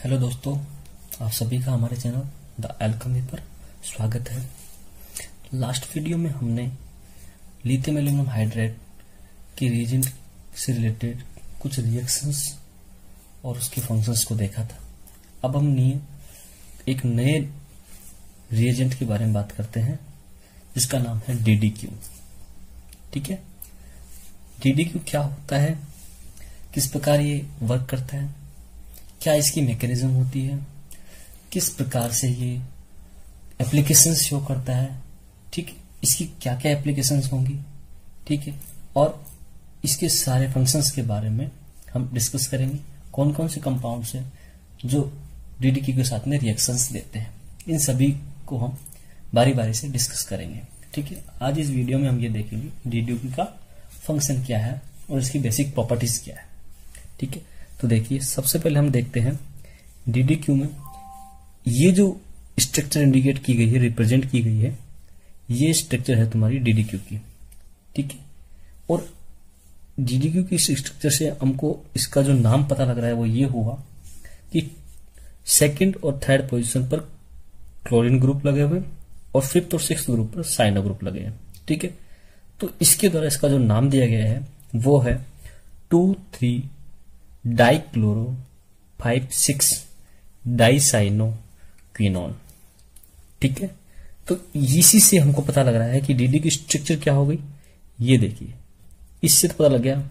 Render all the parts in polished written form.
Hello दोस्तों, आप सभी का हमारे चैनल द एल्केमी पर स्वागत है। लास्ट वीडियो में हमने लिथियम एल्यूमिनियम हाइड्रेट के रिएजेंट से रिलेटेड कुछ रिएक्शंस और उसके फंक्शंस को देखा था। अब हम एक नए रिएजेंट के बारे में बात करते हैं जिसका नाम है DDQ। ठीक है, DDQ क्या होता है, किस प्रकार ये वर्क करता है, क्या इसकी मैकेनिज्म होती है, किस प्रकार से ये एप्लीकेशंस शो करता है, ठीक है, इसकी क्या क्या एप्लीकेशंस होंगी, ठीक है, और इसके सारे फंक्शंस के बारे में हम डिस्कस करेंगे। कौन कौन से कंपाउंड्स हैं जो DDQ के साथ में रिएक्शंस देते हैं, इन सभी को हम बारी बारी से डिस्कस करेंगे। ठीक है, आज इस वीडियो में हम ये देखेंगे DDQ का फंक्शन क्या है और इसकी बेसिक प्रॉपर्टीज क्या है। ठीक है, तो देखिए, सबसे पहले हम देखते हैं DDQ में ये जो स्ट्रक्चर इंडिकेट की गई है, रिप्रेजेंट की गई है, ये स्ट्रक्चर है तुम्हारी DDQ की। ठीक है, और DDQ की स्ट्रक्चर से हमको इसका जो नाम पता लग रहा है वो ये हुआ कि सेकंड और थर्ड पोजीशन पर क्लोरीन ग्रुप लगे हुए और फिफ्थ और सिक्स्थ ग्रुप पर साइनो ग्रुप लगे हैं। ठीक है, तो इसके द्वारा इसका जो नाम दिया गया है वो है 2,3 डाइक्लोरो 5,6 डाइसाइनो क्विनोन। ठीक है, तो इसी से हमको पता लग रहा है कि DD की स्ट्रक्चर क्या हो गई। ये देखिए, इससे तो पता लग गया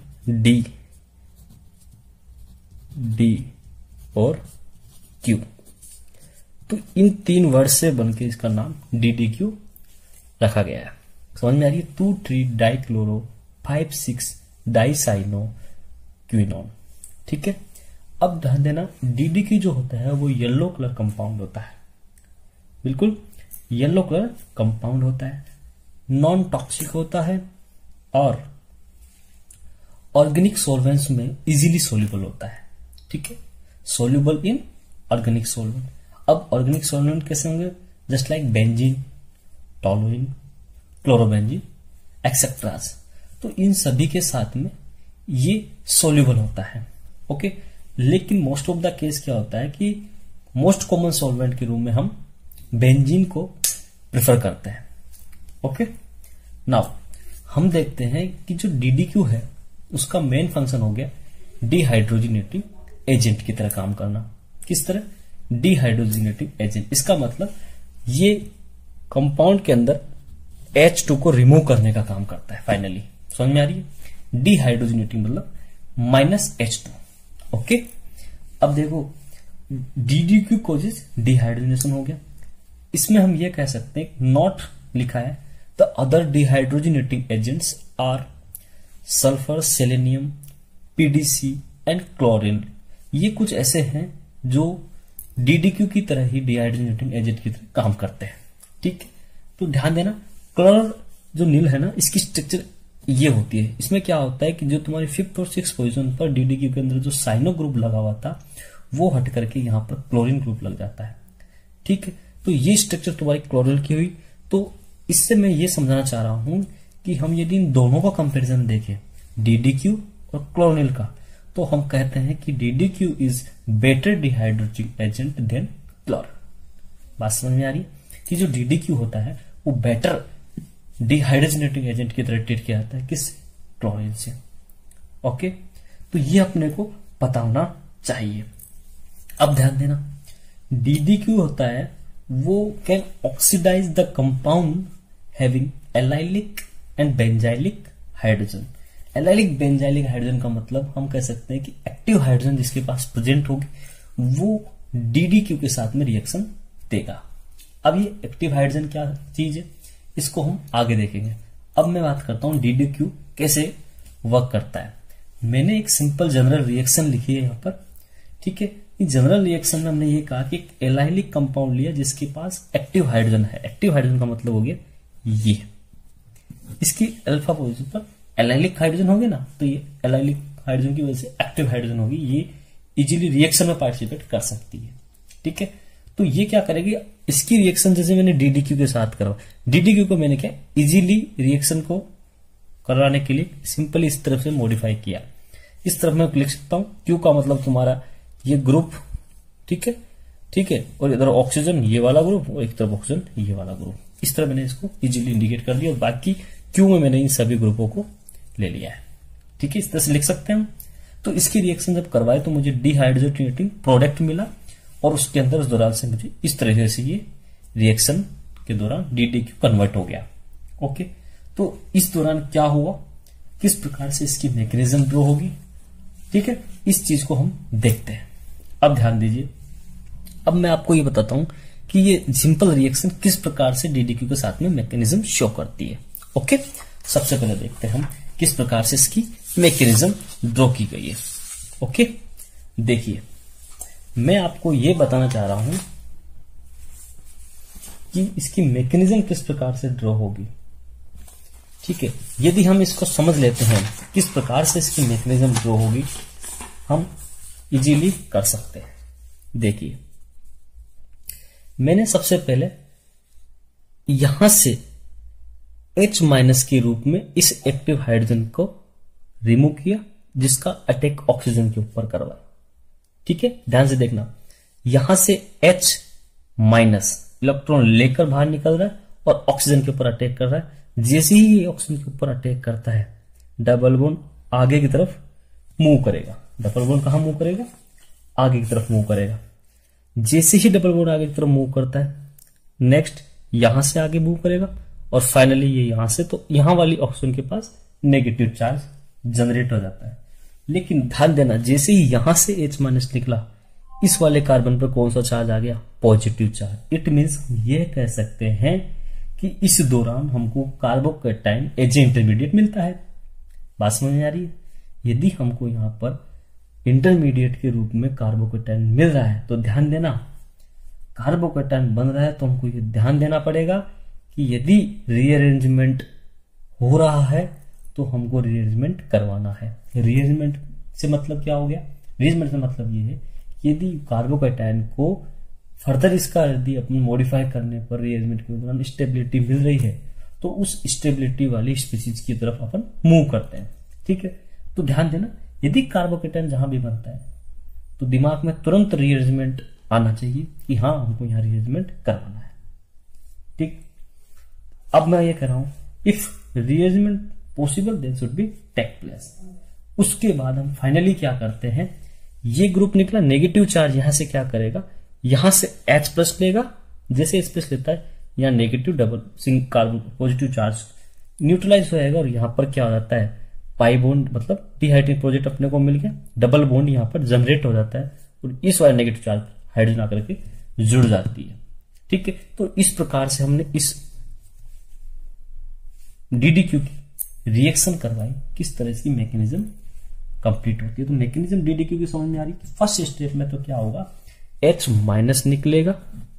डी और Q, तो इन तीन वर्ड से बनके इसका नाम DDQ रखा गया है। समझ में आ रही है, 2,3 डाइक्लोरो 5,6 डाइसाइनो क्विनोन। ठीक है, अब ध्यान देना, DDQ जो होता है वो येलो कलर कंपाउंड होता है, बिल्कुल येलो कलर कंपाउंड होता है, नॉन टॉक्सिक होता है और ऑर्गेनिक सॉल्वेंट्स में इजीली सोल्यूबल होता है। ठीक है, सोल्यूबल इन ऑर्गेनिक सॉल्वेंट। अब ऑर्गेनिक सॉल्वेंट कैसे होंगे, just like benzene, toluene, chlorobenzene etcetera, तो इन सभी के साथ में ये सोल्यूबल होता है। ओके, लेकिन मोस्ट ऑफ द केस क्या होता है कि मोस्ट कॉमन सॉल्वेंट के रूप में हम बेंजीन को प्रेफर करते हैं। ओके, नाउ हम देखते हैं कि जो DDQ है उसका मेन फंक्शन हो गया डिहाइड्रोजिनेटिंग एजेंट की तरह काम करना। किस तरह, डिहाइड्रोजिनेटिंग एजेंट। इसका मतलब ये कंपाउंड के अंदर H2 को रिमूव करने का काम करता है। फाइनली समझ में आ रही है, डिहाइड्रोजिनेटिंग मतलब -H2। ओके, अब देखो DDQ कोजेस डिहाइड्रोजनेशन हो गया। इसमें हम ये कह सकते हैं, नॉट लिखा है, the other dehydrogenating agents are sulphur, selenium, PDC and chlorine. ये कुछ ऐसे हैं जो DDQ की तरह ही डिहाइड्रोजिनेटिंग एजेंट की तरह काम करते हैं। ठीक है, तो ध्यान देना, क्लोर जो नील है ना, इसकी स्ट्रक्चर ये होती है। इसमें क्या होता है कि जो तुम्हारी फिफ्थ और सिक्स पोजीशन पर DDQ के अंदर जो साइनो ग्रुप लगा हुआ था वो हट करके यहां पर क्लोरीन ग्रुप लग जाता है। ठीक है, तो ये स्ट्रक्चर तुम्हारी क्लोरल की हुई। तो इससे मैं ये समझाना चाह रहा हूं कि हम यदि इन दोनों का कंपेरिजन देखें, DDQ और क्लोरनिल का, तो हम कहते हैं कि DDQ is better dehydrogenating agent than क्लोर। बात समझ में आ रही है कि जो DDQ होता है वो बेटर डिहाइड्रोजिनेटिंग एजेंट की तरह ट्रीट किया जाता है, किस, क्लोरीन से। ओके, तो ये अपने को पता होना चाहिए। अब ध्यान देना, DDQ होता है वो can oxidize the compound having allylic and benzylic hydrogen. Allylic benzylic hydrogen का मतलब हम कह सकते हैं कि एक्टिव हाइड्रोजन जिसके पास प्रेजेंट होगी वो DDQ के साथ में रिएक्शन देगा। अब ये एक्टिव हाइड्रोजन क्या चीज है, इसको हम आगे देखेंगे। अब मैं बात करता हूं DDQ कैसे वर्क करता है। मैंने एक सिंपल जनरल रिएक्शन लिखी है यहां पर। ठीक है, इस जनरल रिएक्शन में हमने ये कहा कि एक एलाइलिक कंपाउंड लिया जिसके पास एक्टिव हाइड्रोजन है। एक्टिव हाइड्रोजन का मतलब हो गया ये, इसकी अल्फा पोजीशन पर एलाइलिक हाइड्रोजन होगी ना, तो ये एलाइलिक हाइड्रोजन की वजह से एक्टिव हाइड्रोजन होगी, ये इजीली रिएक्शन में पार्टिसिपेट कर सकती है। ठीक है, तो ये क्या करेगी, इसकी रिएक्शन जैसे मैंने DDQ के साथ करा, DDQ को मैंने क्या इजीली रिएक्शन को करवाने के लिए सिंपली इस तरफ से मॉडिफाई किया। इस तरफ मैं लिख सकता हूं, Q का मतलब तुम्हारा ये ग्रुप ठीक है, ठीक है। और इधर ऑक्सीजन ये वाला ग्रुप और एक तरफ ऑक्सीजन ये वाला ग्रुप। इस तरह मैंने इसको इजीली इंडिकेट कर दिया और बाकी क्यू में मैंने इन सभी ग्रुपों को ले लिया है। ठीक है, इस तरह से लिख सकते हैं हम। तो इसकी रिएक्शन जब करवाए तो मुझे डिहाइड्रोजनेटिंग प्रोडक्ट मिला और उसके अंदर उस दौरान से मुझे इस तरह से ये रिएक्शन के दौरान DDQ कन्वर्ट हो गया। ओके, तो इस दौरान क्या हुआ, किस प्रकार से इसकी मैकेनिज्म ड्रॉ होगी, ठीक है, इस चीज को हम देखते हैं। अब ध्यान दीजिए, अब मैं आपको ये बताता हूं कि ये सिंपल रिएक्शन किस प्रकार से DDQ के साथ में मैकेनिज्म शो करती है। ओके, सबसे पहले देखते हैं हम किस प्रकार से इसकी मैकेनिज्म ड्रॉ की गई है। ओके, देखिए मैं आपको ये बताना चाह रहा हूं कि इसकी मैकेनिज्म किस प्रकार से ड्रॉ होगी। ठीक है, यदि हम इसको समझ लेते हैं किस प्रकार से इसकी मैकेनिज्म ड्रॉ होगी, हम इजीली कर सकते हैं। देखिए, मैंने सबसे पहले यहां से H- के रूप में इस एक्टिव हाइड्रोजन को रिमूव किया, जिसका अटैक ऑक्सीजन के ऊपर करवाया। ठीक है, ध्यान से देखना, यहां से H- इलेक्ट्रॉन लेकर बाहर निकल रहा है और ऑक्सीजन के ऊपर अटैक कर रहा है। जैसे ही ये ऑक्सीजन के ऊपर अटैक करता है, डबल बॉन्ड आगे की तरफ मूव करेगा। डबल बॉन्ड कहां मूव करेगा, आगे की तरफ मूव करेगा। जैसे ही डबल बॉन्ड आगे की तरफ मूव करता है, नेक्स्ट यहां से आगे मूव करेगा और फाइनली ये यहां से, तो यहां वाली ऑक्सीजन के पास नेगेटिव चार्ज जनरेट हो जाता है। लेकिन ध्यान देना, जैसे ही यहां से H- निकला, इस वाले कार्बन पर कौन सा चार्ज आ गया, पॉजिटिव चार्ज। इट मीन्स हम यह कह सकते हैं कि इस दौरान हमको कार्बोकैटायन एज ए इंटरमीडिएट मिलता है। बात समझ में आ रही है। यदि हमको यहां पर इंटरमीडिएट के रूप में कार्बोकैटायन मिल रहा है, तो ध्यान देना, कार्बोकैटायन बन रहा है तो हमको ये ध्यान देना पड़ेगा कि यदि रीअरेंजमेंट हो रहा है तो हमको रीअरेंजमेंट करवाना है। रीअरेंजमेंट से मतलब क्या हो गया, रीअरेंजमेंट से मतलब ये है कि यदि कार्बोकैटायन को फर्दर इसका यदि अपन मॉडिफाई करने पर रीअरेंजमेंट के दौरान स्टेबिलिटी मिल रही है, तो उस स्टेबिलिटी वाली स्पीसीज की तरफ अपन मूव करते हैं। ठीक है, तो ध्यान देना, यदि कार्बोकैटायन जहां भी बनता है तो दिमाग में तुरंत रीअरेंजमेंट आना चाहिए कि हाँ हमको यहां रीअरेंजमेंट करवाना है। ठीक, अब मैं ये कह रहा हूं, if rearrangement possible then should be take place. उसके बाद हम फाइनली क्या करते हैं, ये ग्रुप निकला, नेगेटिव चार्ज यहां से क्या करेगा, यहां से H+ लेगा। जैसे H+ लेता है, यहां नेगेटिव डबल सिंग कार्बन पॉजिटिव चार्ज न्यूट्रलाइज हो जाएगा और यहां पर क्या हो जाता है, पाई बॉन्ड मतलब डिहाइड्रोजन प्रोजेक्ट अपने को मिल गया, डबल बॉन्ड यहां पर जनरेट हो जाता है और इस वाले नेगेटिव चार्ज हाइड्रोजन आकर के जुड़ जाती है। ठीक है, तो इस प्रकार से हमने इस DDQ की रिएक्शन करवाई, किस तरह की मैकेनिज्म कंप्लीट होती है। तो मैकेनिज्म DDQ की समझ में आ रही है। फर्स्ट स्टेप में तो क्या होगा, H- निकलेगा,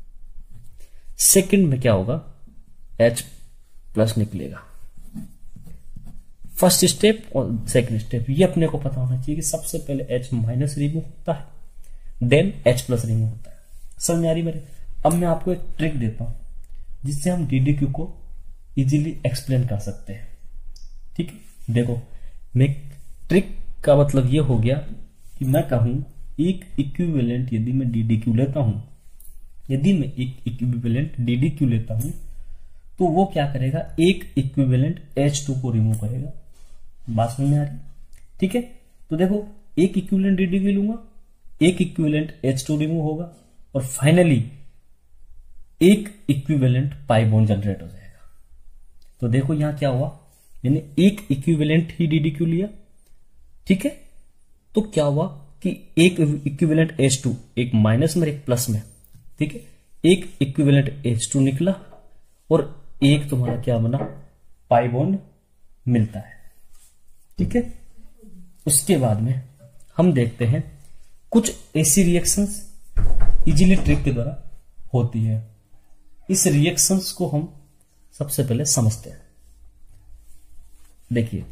सेकंड में क्या होगा, H+ निकलेगा। फर्स्ट स्टेप और सेकंड स्टेप ये अपने को पता होना चाहिए कि सबसे पहले H- रिमूव होता है, देन H+ रिमूव होता है। समझ में आ रही मेरे। अब मैं आपको एक ट्रिक देता हूं जिससे हम DDQ को इजीली एक्सप्लेन कर सकते हैं। ठीक है, देखो, मैं ट्रिक का मतलब ये हो गया कि मैं कहूं एक इक्विवेलेंट यदि मैं DDQ लेता हूं, यदि मैं एक इक्विवेलेंट DDQ लेता हूं तो वो क्या करेगा, एक इक्विवेलेंट H2 को रिमूव करेगा। बात समझ में आ रही। ठीक है, तो देखो, एक इक्विवेलेंट DDQ लूंगा, एक इक्विवेलेंट H2 रिमूव होगा और फाइनली एक इक्विवेलेंट पाई बॉन्ड जनरेट हो जाएगा। तो देखो यहां क्या हुआ, यानी एक इक्विवेलेंट ही DDQ लिया। ठीक है, तो क्या हुआ कि एक इक्विवेलेंट H2, एक माइनस में एक प्लस में, ठीक है, एक इक्विवेलेंट H2 निकला और एक तुम्हारा क्या बना, पाई बॉन्ड मिलता है। ठीक है, उसके बाद में हम देखते हैं कुछ ऐसी रिएक्शंस इजीली ट्रिक के द्वारा होती है। इस रिएक्शंस को हम सबसे पहले समझते हैं। देखिए,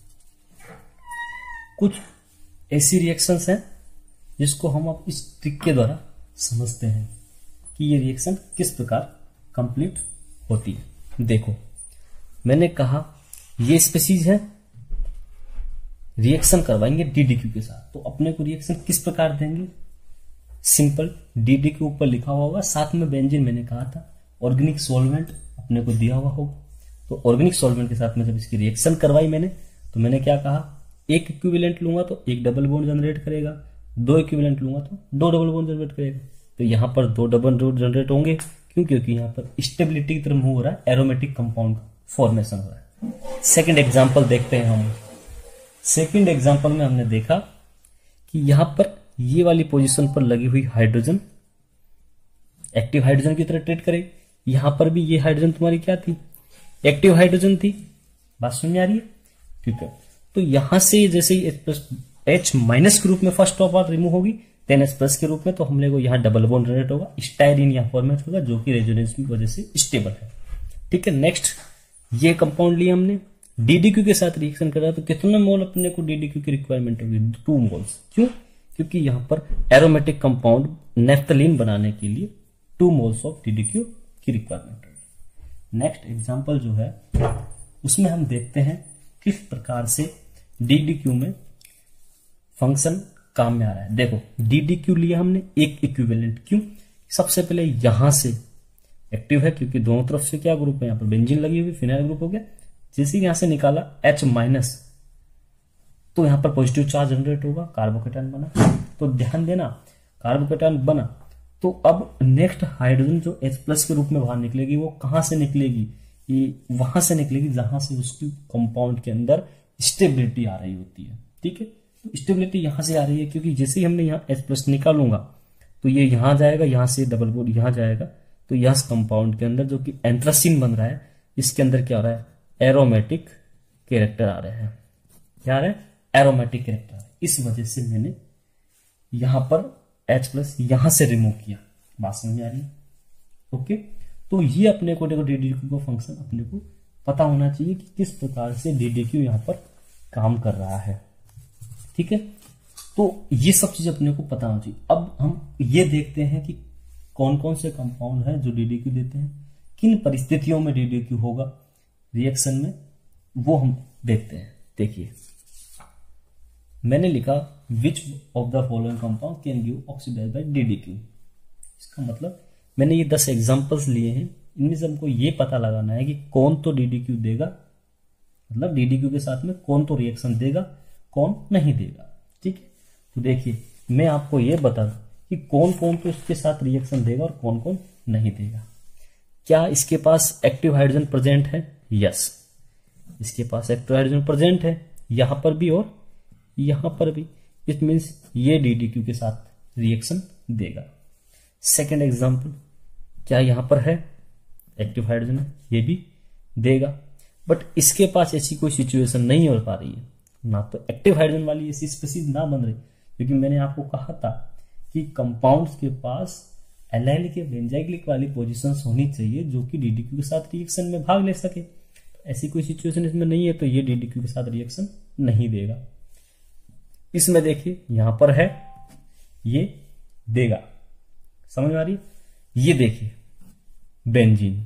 कुछ ऐसी रिएक्शंस हैं जिसको हम अब इस ट्रिक के द्वारा समझते हैं कि ये रिएक्शन किस प्रकार कंप्लीट होती है। देखो, मैंने कहा ये स्पीसीज है, रिएक्शन करवाएंगे DDQ के साथ, तो अपने को रिएक्शन किस प्रकार देंगे, सिंपल dd के ऊपर लिखा हुआ होगा, साथ में बेंजीन मैंने कहा था, ऑर्गेनिक सॉल्वेंट अपने को दिया हुआ होगा। तो ऑर्गेनिक सॉल्वेंट के साथ में जब इसकी रिएक्शन करवाई मैंने, तो मैंने क्या कहा, एक इक्विवेलेंट लूंगा तो एक डबल बॉन्ड जनरेट करेगा, दो इक्विवेलेंट लूंगा तो दो डबल बॉन्ड जनरेट करेगा। तो यहाँ पर दो डबल बॉन्ड जनरेट होंगे, क्यों? क्योंकि यहाँ पर स्टेबिलिटी की तरफ मूव हो रहा है, एरोमेटिक कंपाउंड का फॉर्मेशन हो रहा है। सेकेंड एग्जाम्पल देखते हैं हम। सेकेंड एग्जाम्पल में हमने देखा कि यहां पर ये वाली पोजीशन पर लगी हुई हाइड्रोजन एक्टिव हाइड्रोजन की तरह ट्रीट करे। यहां पर भी ये हाइड्रोजन तुम्हारी क्या थी, एक्टिव हाइड्रोजन थी। बात समझ में आ रही है? ठीक है। तो यहां से जैसे ही H माइनस के रूप में फर्स्ट ऑफ ऑल रिमूव होगी, देन H प्लस के रूप में, तो हम लोग यहाँ डबल बॉन्ड जनरेट होगा, स्टायरीन यहाँ फॉर्मेट होगा, जो कि रेजोनेंस की वजह से स्टेबल है। ठीक है। नेक्स्ट ये कंपाउंड लिया हमने, DDQ के साथ रिएक्शन कर रहा है, तो कितने मोल अपने को DDQ की रिक्वायरमेंट होगी? 2 मोल्स। क्यों? क्योंकि यहां पर एरोमेटिक कंपाउंड नेफ्थलीन बनाने के लिए 2 मोल्स ऑफ DDQ की रिक्वायरमेंट होगी। नेक्स्ट एग्जांपल जो है उसमें हम देखते हैं किस प्रकार से DDQ में फंक्शन काम में आ रहा है। देखो DDQ लिया हमने एक इक्विवेलेंट, क्यों? सबसे पहले यहां से एक्टिव है, क्योंकि दोनों तरफ से क्या ग्रुप है, यहाँ पर बेंजीन लगी हुई, फिनाइल ग्रुप हो गया। जैसे यहां से निकाला H माइनस, तो यहां पर पॉजिटिव चार्ज जनरेट होगा, कार्बोकेटायन बना। तो ध्यान देना, कार्बोकेटायन बना, तो अब नेक्स्ट हाइड्रोजन जो H प्लस के रूप में बाहर निकलेगी, वो कहां से निकलेगी? ये वहां से निकलेगी जहां से उसकी कंपाउंड के अंदर स्टेबिलिटी आ रही होती है। ठीक है। तो स्टेबिलिटी यहां से आ रही है, क्योंकि जैसे ही हमने यहाँ H प्लस निकालूंगा तो ये यहां जाएगा, यहां से डबल बॉन्ड यहां जाएगा, तो यह कंपाउंड के अंदर जो कि एंथ्रासीन बन रहा है, इसके अंदर क्या हो रहा है, एरोमेटिक कैरेक्टर आ रहे हैं। क्या आ रहा है? Aromatic character. इस वजह से मैंने यहां पर H प्लस यहां से रिमूव किया। बात समझ में आ रही है? ओके। तो ये अपने को देखो DDQ का फंक्शन अपने को पता होना चाहिए कि किस प्रकार से DDQ यहां पर काम कर रहा है। ठीक है। तो ये सब चीज अपने को पता होना चाहिए। अब हम ये देखते हैं कि कौन कौन से कंपाउंड हैं जो DDQ देते हैं, किन परिस्थितियों में DDQ होगा रिएक्शन में, वो हम देखते हैं। देखिए मैंने लिखा which of the following compound can give oxidize by DDQ। इसका मतलब मैंने ये 10 एग्जांपल्स लिए हैं, इनमें से हमको ये पता लगाना है कि कौन तो DDQ देगा, मतलब DDQ के साथ में कौन तो रिएक्शन देगा, कौन नहीं देगा। ठीक है। तो देखिए मैं आपको ये बता दूं कि कौन कौन तो इसके साथ रिएक्शन देगा और कौन कौन नहीं देगा। क्या इसके पास एक्टिव हाइड्रोजन प्रेजेंट है? यस, इसके पास एक्टिव हाइड्रोजन प्रेजेंट है, यहां पर भी और यहां पर भी। इट मीन्स ये DDQ के साथ रिएक्शन देगा। सेकेंड एग्जांपल, क्या यहां पर है एक्टिव हाइड्रोजन? ये भी देगा, बट इसके पास ऐसी कोई सिचुएशन नहीं हो पा रही है, ना तो एक्टिव हाइड्रोजन वाली ऐसी स्पीसीज ना बन रही, क्योंकि मैंने आपको कहा था कि कंपाउंड्स के पास एलाइल के बेंजाइक्लिक वाली पोजीशंस होनी चाहिए जो कि DDQ के साथ रिएक्शन में भाग ले सके। ऐसी कोई सिचुएशन इसमें नहीं है, तो ये DDQ के साथ रिएक्शन नहीं देगा। इसमें देखिए यहां पर है, ये देगा। समझ में आ रही है? ये देखिए बेंजीन।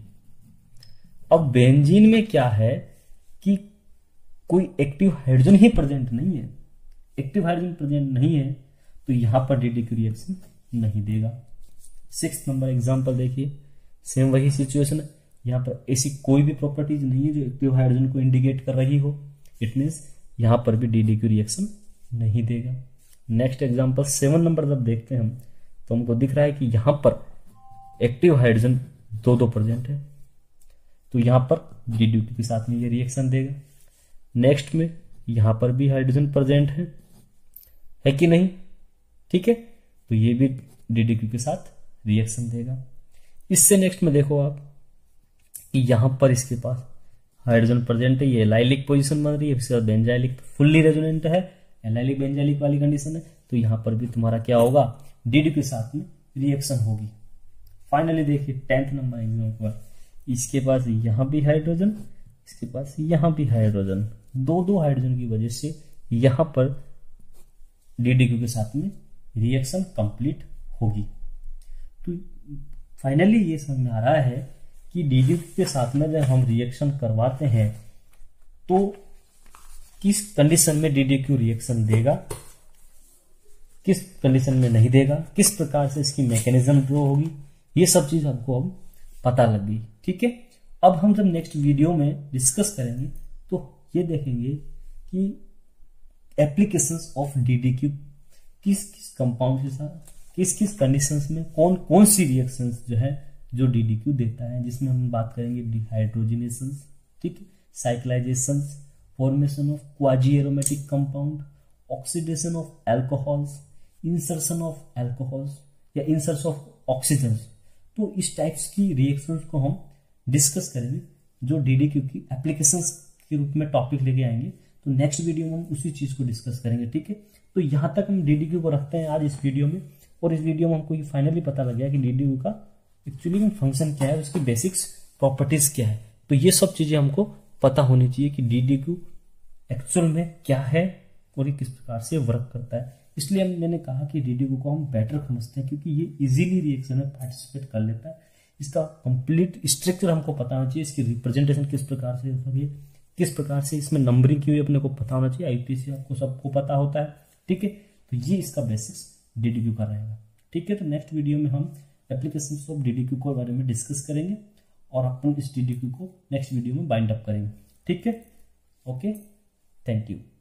अब बेंजीन में क्या है कि कोई एक्टिव हाइड्रोजन ही प्रेजेंट नहीं है, एक्टिव हाइड्रोजन प्रेजेंट नहीं है, तो यहां पर DDQ रिएक्शन नहीं देगा। 6 नंबर एग्जांपल देखिए, सेम वही सिचुएशन है। यहां पर ऐसी कोई भी प्रॉपर्टीज नहीं है जो एक्टिव हाइड्रोजन को इंडिकेट कर रही हो, इट मींस यहां पर भी DDQ रिएक्शन नहीं देगा। नेक्स्ट एग्जांपल 7 नंबर जब देखते हैं हम, तो हमको दिख रहा है कि यहां पर एक्टिव हाइड्रोजन दो प्रेजेंट है, तो यहां पर DDQ के साथ में ये रिएक्शन देगा। नेक्स्ट में यहां पर भी हाइड्रोजन प्रेजेंट है कि नहीं? ठीक है, तो ये भी DDQ के साथ रिएक्शन देगा। इससे नेक्स्ट में देखो आप कि यहां पर इसके पास हाइड्रोजन प्रेजेंट है, ये एलाइलिक पोजीशन बन रही है, इसके बाद बेंजाइलिक फुल्ली रेजोनेंट है, एलाइलिक बेंजाइलिक वाली कंडीशन है, तो यहां पर भी तुम्हारा क्या होगा, DDQ के साथ में रिएक्शन होगी। फाइनली देखिए 10th नंबर एग्जांपल, इसके पास यहां भी हाइड्रोजन, इसके पास यहां भी हाइड्रोजन, दो हाइड्रोजन की वजह से यहां पर DDQ के साथ में रिएक्शन कंप्लीट होगी। तो फाइनली ये समझ में आ रहा है कि DDQ के साथ में जब हम रिएक्शन करवाते हैं तो किस कंडीशन में DDQ रिएक्शन देगा, किस कंडीशन में नहीं देगा, किस प्रकार से इसकी मैकेनिज्म ड्रॉ होगी, ये सब चीज हमको अब पता लग गई। ठीक है, अब हम जब नेक्स्ट वीडियो में डिस्कस करेंगे तो ये देखेंगे कि एप्लीकेशंस ऑफ डीडीक्यू किस किस कंपाउंड के साथ किस किस कंडीशंस में कौन कौन सी रिएक्शंस जो है जो डीडीक्यू देता है, जिसमें हम बात करेंगे डिहाइड्रोजनेशन, ठीक है, cyclization, formation of quasi aromatic compound, oxidation of alcohols, insertion of alcohols या इंसर्शन ऑफ ऑक्सीजन्स। तो इस टाइप्स की रिएक्शंस को हम डिस्कस करेंगे जो डीडीक्यू की एप्लीकेशंस के रूप में टॉपिक लेके आएंगे। तो नेक्स्ट वीडियो में हम उसी चीज को डिस्कस करेंगे। ठीक है, तो यहां तक हम डीडीक्यू को रखते हैं आज इस वीडियो में, और इस वीडियो में हमको ये फाइनली पता लग गया कि डीडीक्यू का एक्चुअली में फंक्शन क्या है, उसकी बेसिक्स प्रॉपर्टीज क्या है। तो ये सब चीजें हमको पता होनी चाहिए कि डीडीक्यू एक्चुअल में क्या है और ये किस प्रकार से वर्क करता है। इसलिए मैंने कहा कि डीडीक्यू को हम बेटर समझते हैं क्योंकि ये इजीली रिएक्शन में पार्टिसिपेट कर लेता है। इसका कंप्लीट स्ट्रक्चर हमको पता होना चाहिए, इसकी रिप्रेजेंटेशन किस प्रकार से होगी, किस प्रकार से इसमें नंबरिंग की हुई अपने को पता होना चाहिए। आईपीसी आपको सबको पता होता है। ठीक है, तो ये इसका बेसिस डीडीक्यू का रहेगा। ठीक है, तो नेक्स्ट वीडियो में हम एप्लीकेशंस ऑफ डीडीक्यू के बारे में डिस्कस करेंगे और अपन इस डीडीक्यू को नेक्स्ट वीडियो में बाइंड अप करेंगे। ठीक है, ओके, थैंक यू।